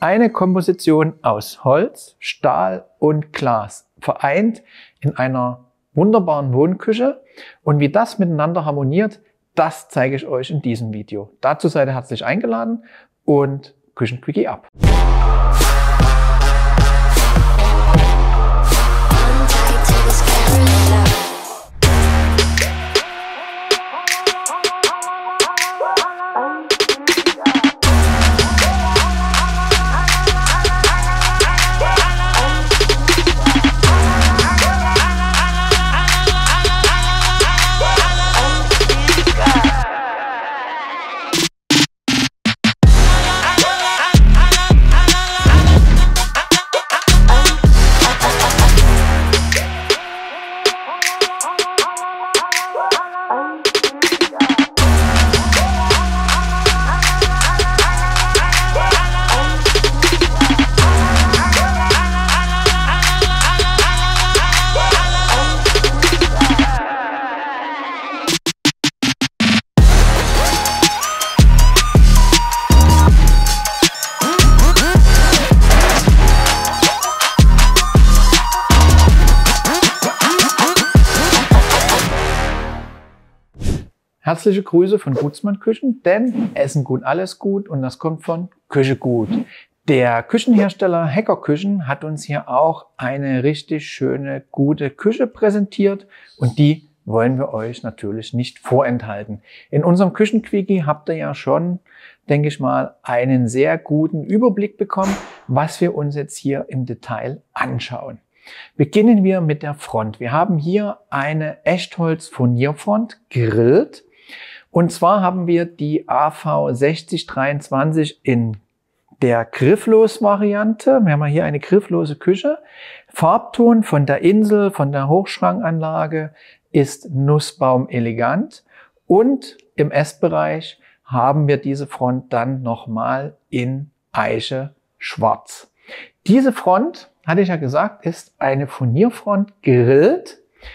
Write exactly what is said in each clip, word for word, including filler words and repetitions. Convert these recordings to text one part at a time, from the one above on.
eine Komposition aus Holz, Stahl und Glas, vereint in einer wunderbaren Wohnküche. Und wie das miteinander harmoniert, das zeige ich euch in diesem Video. Dazu seid ihr herzlich eingeladen und Küchenquickie ab! Herzliche Grüße von Gutsmann Küchen, denn Essen gut, alles gut und das kommt von Küche gut. Der Küchenhersteller Hecker Küchen hat uns hier auch eine richtig schöne, gute Küche präsentiert und die wollen wir euch natürlich nicht vorenthalten. In unserem Küchenquickie habt ihr ja schon, denke ich mal, einen sehr guten Überblick bekommen, was wir uns jetzt hier im Detail anschauen. Beginnen wir mit der Front. Wir haben hier eine Echtholz-Furnierfront gegrillt. Und zwar haben wir die A V sechzig dreiundzwanzig in der Grifflos-Variante. Wir haben hier eine grifflose Küche. Farbton von der Insel, von der Hochschrankanlage ist Nussbaum elegant. Und im Essbereich haben wir diese Front dann nochmal in Eiche schwarz. Diese Front, hatte ich ja gesagt, ist eine Furnierfront gegrillt.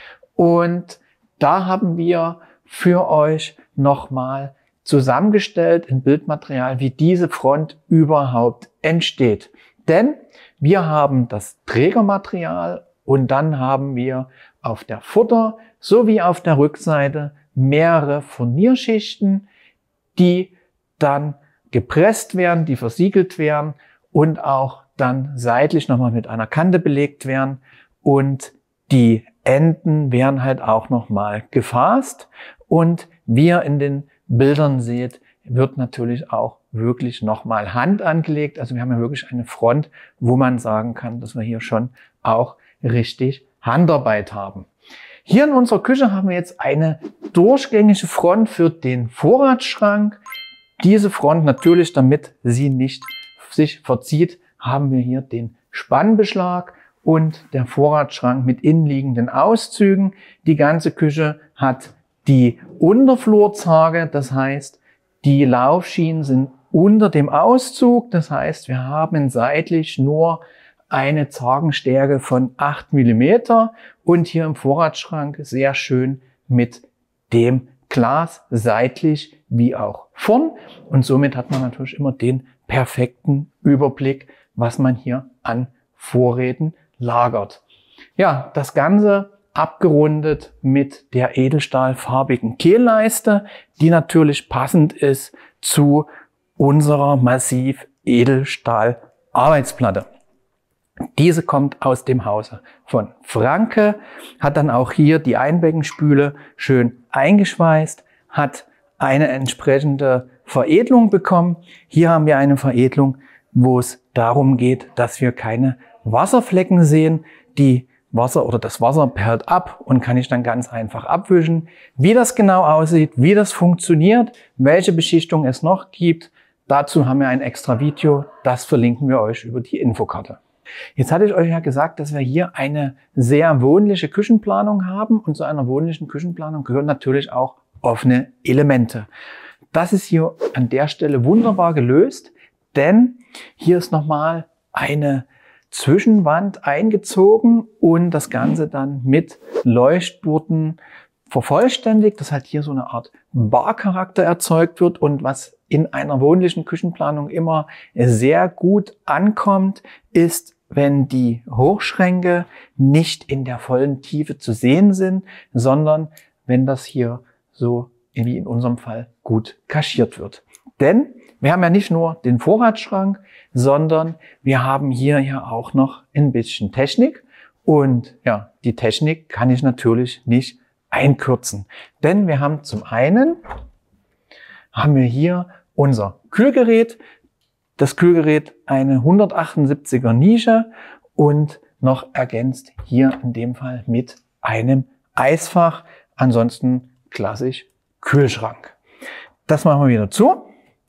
Und da haben wir für euch nochmal zusammengestellt in Bildmaterial, wie diese Front überhaupt entsteht. Denn wir haben das Trägermaterial und dann haben wir auf der Futter sowie auf der Rückseite mehrere Furnierschichten, die dann gepresst werden, die versiegelt werden und auch dann seitlich nochmal mit einer Kante belegt werden und die Enden werden halt auch nochmal gefasst. Und wie ihr in den Bildern seht, wird natürlich auch wirklich nochmal Hand angelegt. Also wir haben ja wirklich eine Front, wo man sagen kann, dass wir hier schon auch richtig Handarbeit haben. Hier in unserer Küche haben wir jetzt eine durchgängige Front für den Vorratsschrank. Diese Front natürlich, damit sie nicht sich verzieht, haben wir hier den Spannbeschlag und der Vorratsschrank mit innenliegenden Auszügen. Die ganze Küche hat die Unterflurzarge, das heißt, die Laufschienen sind unter dem Auszug. Das heißt, wir haben seitlich nur eine Zargenstärke von acht Millimeter und hier im Vorratsschrank sehr schön mit dem Glas seitlich wie auch vorn. Und somit hat man natürlich immer den perfekten Überblick, was man hier an Vorräten lagert. Ja, das Ganze abgerundet mit der edelstahlfarbigen Kehlleiste, die natürlich passend ist zu unserer massiv Edelstahl Arbeitsplatte. Diese kommt aus dem Hause von Franke, hat dann auch hier die Einbeckenspüle schön eingeschweißt, hat eine entsprechende Veredelung bekommen. Hier haben wir eine Veredelung, wo es darum geht, dass wir keine Wasserflecken sehen. Die Wasser oder das Wasser perlt ab und kann ich dann ganz einfach abwischen. Wie das genau aussieht, wie das funktioniert, welche Beschichtung es noch gibt, dazu haben wir ein extra Video, das verlinken wir euch über die Infokarte. Jetzt hatte ich euch ja gesagt, dass wir hier eine sehr wohnliche Küchenplanung haben und zu einer wohnlichen Küchenplanung gehören natürlich auch offene Elemente. Das ist hier an der Stelle wunderbar gelöst, denn hier ist nochmal eine Zwischenwand eingezogen und das Ganze dann mit Leuchtborden vervollständigt, dass halt hier so eine Art Barcharakter erzeugt wird. Und was in einer wohnlichen Küchenplanung immer sehr gut ankommt, ist, wenn die Hochschränke nicht in der vollen Tiefe zu sehen sind, sondern wenn das hier so wie in unserem Fall gut kaschiert wird. Denn wir haben ja nicht nur den Vorratsschrank, sondern wir haben hier ja auch noch ein bisschen Technik. Und ja, die Technik kann ich natürlich nicht einkürzen. Denn wir haben zum einen, haben wir hier unser Kühlgerät. Das Kühlgerät eine hundertachtundsiebziger Nische und noch ergänzt hier in dem Fall mit einem Eisfach. Ansonsten klassisch Kühlschrank. Das machen wir wieder zu.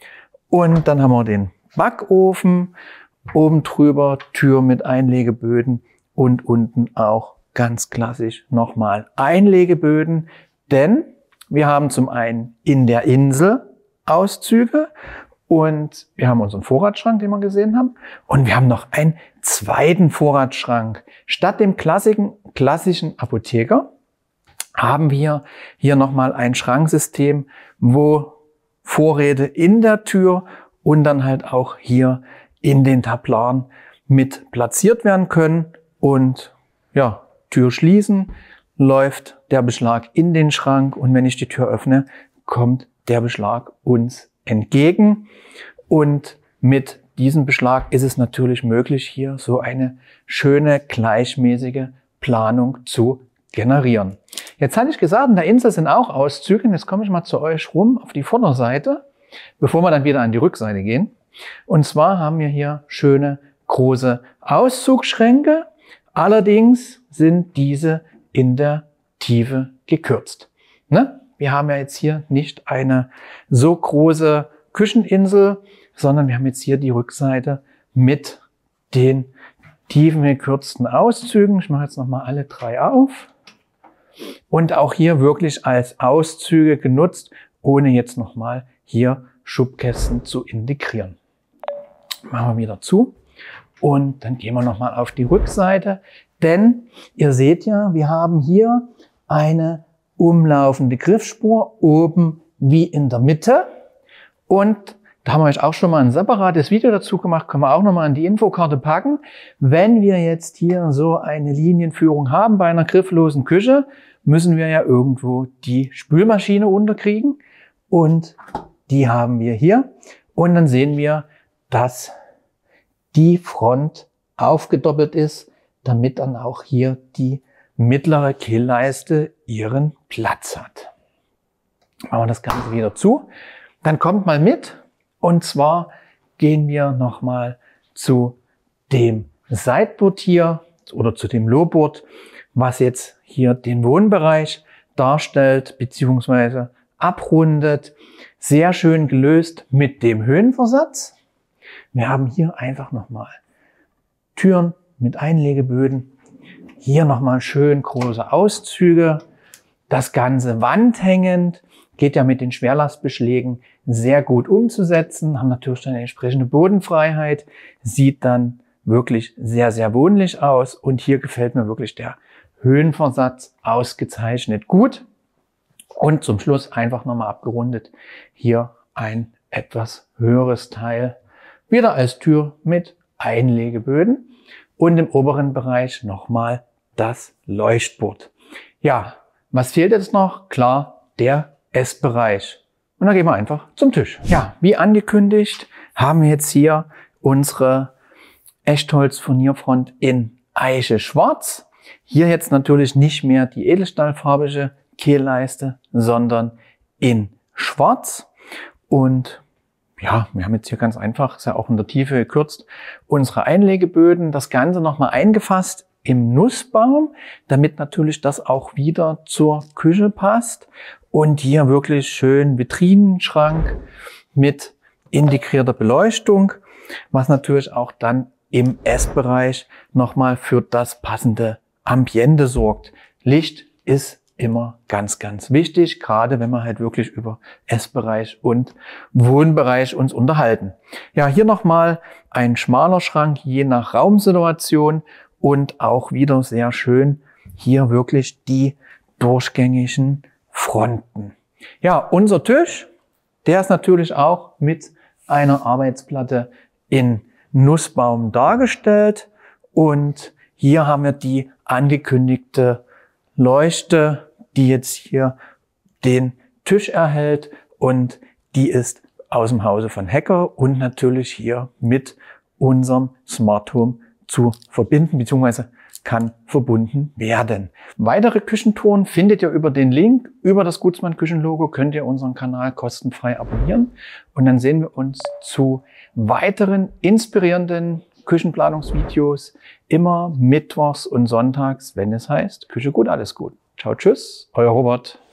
Und dann haben wir den Backofen. Oben drüber Tür mit Einlegeböden und unten auch ganz klassisch nochmal Einlegeböden. Denn wir haben zum einen in der Insel Auszüge und wir haben unseren Vorratsschrank, den wir gesehen haben. Und wir haben noch einen zweiten Vorratsschrank. Statt dem klassischen, klassischen Apotheker haben wir hier nochmal ein Schranksystem, wo Vorräte in der Tür und dann halt auch hier in den Tablaren mit platziert werden können. Und ja, Tür schließen, läuft der Beschlag in den Schrank und wenn ich die Tür öffne, kommt der Beschlag uns entgegen. Und mit diesem Beschlag ist es natürlich möglich, hier so eine schöne, gleichmäßige Planung zu generieren. Jetzt hatte ich gesagt, in der Insel sind auch Auszüge. Jetzt komme ich mal zu euch rum auf die Vorderseite, bevor wir dann wieder an die Rückseite gehen. Und zwar haben wir hier schöne große Auszugschränke. Allerdings sind diese in der Tiefe gekürzt. Ne? Wir haben ja jetzt hier nicht eine so große Kücheninsel, sondern wir haben jetzt hier die Rückseite mit den tiefen gekürzten Auszügen. Ich mache jetzt nochmal alle drei auf. Und auch hier wirklich als Auszüge genutzt, ohne jetzt nochmal hier Schubkästen zu integrieren. Machen wir wieder zu. Und dann gehen wir nochmal auf die Rückseite. Denn ihr seht ja, wir haben hier eine umlaufende Griffspur oben wie in der Mitte. Und da haben wir euch auch schon mal ein separates Video dazu gemacht, können wir auch nochmal in die Infokarte packen. Wenn wir jetzt hier so eine Linienführung haben bei einer grifflosen Küche, müssen wir ja irgendwo die Spülmaschine unterkriegen. Und die haben wir hier. Und dann sehen wir, dass die Front aufgedoppelt ist, damit dann auch hier die mittlere Kehlleiste ihren Platz hat. Machen wir das Ganze wieder zu. Dann kommt mal mit. Und zwar gehen wir nochmal zu dem Sideboard hier oder zu dem Lowboard, was jetzt hier den Wohnbereich darstellt bzw. abrundet. Sehr schön gelöst mit dem Höhenversatz. Wir haben hier einfach nochmal Türen mit Einlegeböden. Hier nochmal schön große Auszüge. Das Ganze wandhängend. Geht ja mit den Schwerlastbeschlägen sehr gut umzusetzen. Haben natürlich eine entsprechende Bodenfreiheit. Sieht dann wirklich sehr, sehr wohnlich aus. Und hier gefällt mir wirklich der Höhenversatz ausgezeichnet gut. Und zum Schluss einfach nochmal abgerundet. Hier ein etwas höheres Teil. Wieder als Tür mit Einlegeböden. Und im oberen Bereich nochmal das Leuchtbord. Ja, was fehlt jetzt noch? Klar, der Essbereich. Und dann gehen wir einfach zum Tisch. Ja, wie angekündigt haben wir jetzt hier unsere Echtholz-Furnierfront in Eiche Schwarz. Hier jetzt natürlich nicht mehr die edelstahlfarbige Kehlleiste, sondern in Schwarz. Und ja, wir haben jetzt hier ganz einfach, ist ja auch in der Tiefe gekürzt, unsere Einlegeböden, das Ganze nochmal eingefasst im Nussbaum, damit natürlich das auch wieder zur Küche passt. Und hier wirklich schön Vitrinenschrank mit integrierter Beleuchtung, was natürlich auch dann im Essbereich nochmal für das passende Ambiente sorgt. Licht ist immer ganz, ganz wichtig, gerade wenn wir halt wirklich über Essbereich und Wohnbereich uns unterhalten. Ja, hier nochmal ein schmaler Schrank, je nach Raumsituation und auch wieder sehr schön hier wirklich die durchgängigen Fronten. Ja, unser Tisch Der ist natürlich auch mit einer Arbeitsplatte in Nussbaum dargestellt. Und hier haben wir die angekündigte Leuchte, die jetzt hier den Tisch erhält. Und die ist aus dem Hause von Hecker und natürlich hier mit unserem Smart Home zu verbinden, beziehungsweise kann verbunden werden. Weitere Küchentouren findet ihr über den Link. Über das Gutzmann Küchenlogo könnt ihr unseren Kanal kostenfrei abonnieren. Und dann sehen wir uns zu weiteren inspirierenden Küchenplanungsvideos immer mittwochs und sonntags, wenn es heißt Küche gut, alles gut. Ciao, tschüss, euer Robert.